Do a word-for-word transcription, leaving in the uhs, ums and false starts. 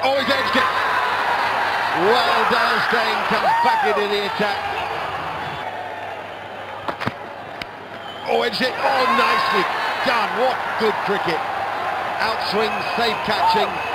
Oh, he's edged it. Well done, Steyn comes back into the attack. Oh, edged it. Oh, nicely done. What good cricket. Outswing, safe catching.